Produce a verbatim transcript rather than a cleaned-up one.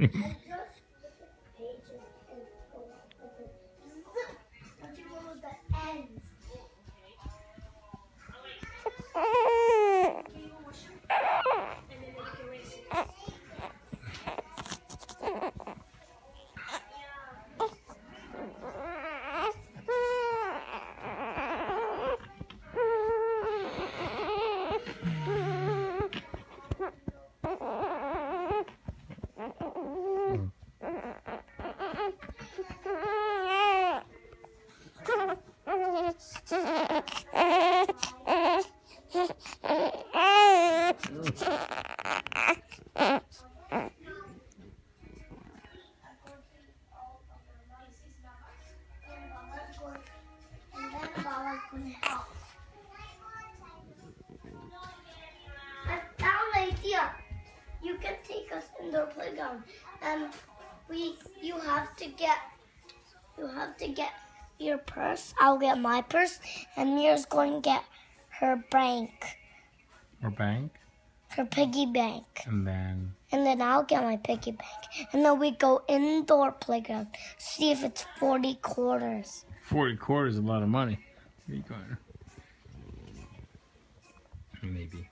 You can take us in the playground, and we you have to get you have to get your purse. I'll get my purse, and Mira's going to get her bank. Her bank? Her piggy bank. And then? And then I'll get my piggy bank, and then we go indoor playground. See if it's forty quarters. Forty quarters is a lot of money. Where are you going? Maybe.